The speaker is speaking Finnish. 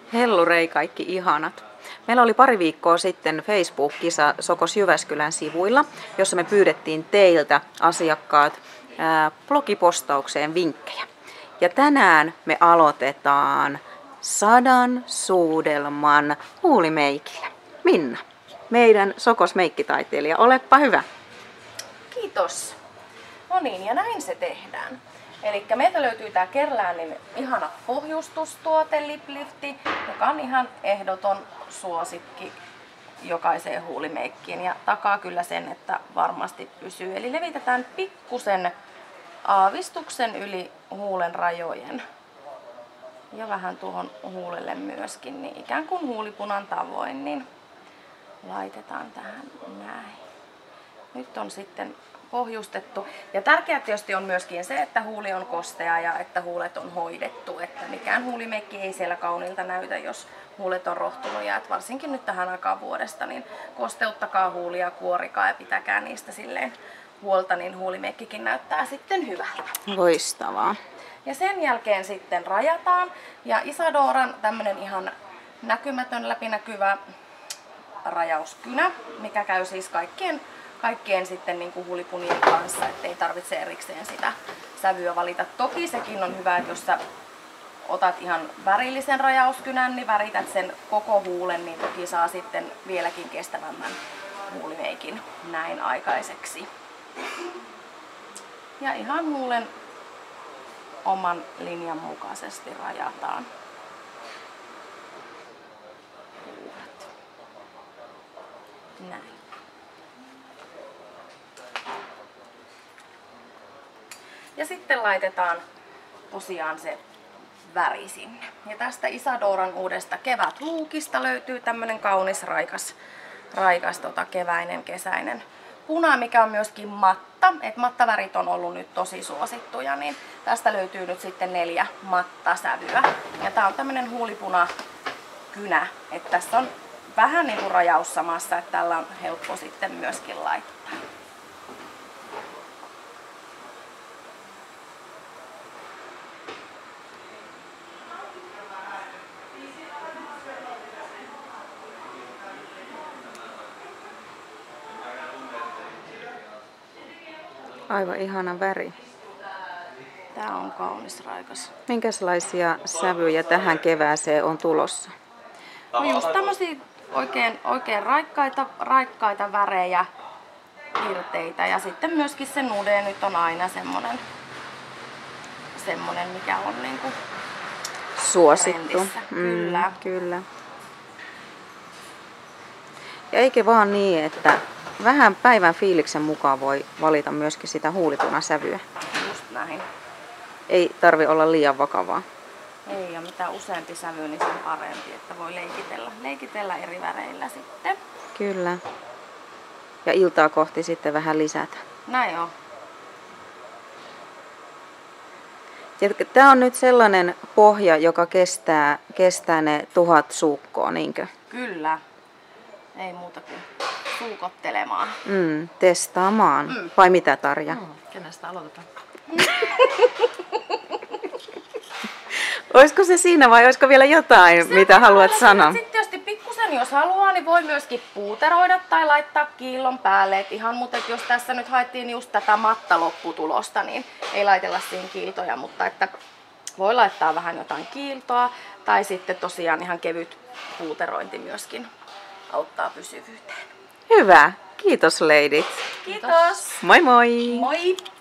Hellurei kaikki ihanat. Meillä oli pari viikkoa sitten Facebook-kisa Sokos Jyväskylän sivuilla, jossa me pyydettiin teiltä asiakkaat blogipostaukseen vinkkejä. Ja tänään me aloitetaan 100 suudelman huulimeikillä. Minna, meidän Sokos meikkitaiteilija, olepa hyvä. Kiitos. No niin, ja näin se tehdään. Eli meiltä löytyy tää Kerlänin ihana pohjustustuote Lip Lifti, joka on ihan ehdoton suosikki jokaiseen huulimeikkiin ja takaa kyllä sen, että varmasti pysyy. Eli levitetään pikkusen aavistuksen yli huulen rajojen ja vähän tuohon huulelle myöskin, niin ikään kuin huulipunan tavoin, niin laitetaan tähän näin. Nyt on sitten pohjustettu. Ja tärkeää tietysti on myöskin se, että huuli on kostea ja että huulet on hoidettu. Että mikään huulimeikki ei siellä kauniilta näytä, jos huulet on rohtunut. Ja että varsinkin nyt tähän aikaan vuodesta, niin kosteuttakaa huulia, kuorikaa ja pitäkää niistä silleen huolta, niin huulimeikkikin näyttää sitten hyvältä. Loistavaa. Ja sen jälkeen sitten rajataan. Ja Isadoran tämmönen ihan näkymätön, läpinäkyvä rajauskynä, mikä käy siis kaikkien sitten niin kuin huulipunien kanssa, ettei tarvitse erikseen sitä sävyä valita. Toki sekin on hyvä, että jos sä otat ihan värillisen rajauskynän, niin värität sen koko huulen, niin toki saa sitten vieläkin kestävämmän huulimeikin näin aikaiseksi. Ja ihan huulen oman linjan mukaisesti rajataan huulet. Näin. Ja sitten laitetaan tosiaan se väri sinne. Ja tästä Isadoran uudesta kevätluukista löytyy tämmönen kaunis raikas keväinen kesäinen puna, mikä on myöskin matta. Et mattavärit on ollut nyt tosi suosittuja, niin tästä löytyy nyt sitten 4 mattasävyä. Ja tää on tämmönen huulipunakynä, että tässä on vähän niinku rajaus samassa, että tällä on helppo sitten myöskin laittaa. Aivan ihana väri. Tää on kaunis raikas. Minkälaisia sävyjä tähän kevääseen on tulossa? No just tämmösiä oikein raikkaita värejä, irteitä ja sitten myöskin se nude nyt on aina semmonen mikä on niinku suosittu. Kyllä. Kyllä. Ja eikä vaan niin, että vähän päivän fiiliksen mukaan voi valita myöskin sitä huulipunasävyä. Just näin. Ei tarvi olla liian vakavaa. Ei, ja mitä useampi sävy, niin sen parempi, että voi leikitellä eri väreillä sitten. Kyllä. Ja iltaa kohti sitten vähän lisätä. Näin on. Tämä on nyt sellainen pohja, joka kestää ne 1000 suukkoa, niinkö? Kyllä. Ei muuta kuin suukottelemaan. Testaamaan. Vai mitä, Tarja? Kenestä aloitetaan? Olisiko se siinä vai olisiko vielä jotain, mitä haluat sanoa? Sitten tietysti pikkusen, jos haluaa, niin voi myöskin puuteroida tai laittaa kiillon päälle. Et ihan, mutta jos tässä nyt haettiin just tätä mattalopputulosta, niin ei laitella siihen kiiltoja, mutta että voi laittaa vähän jotain kiiltoa tai sitten tosiaan ihan kevyt puuterointi myöskin auttaa pysyvyyteen. Hyvä. Kiitos, leidit. Kiitos. Moi moi. Moi.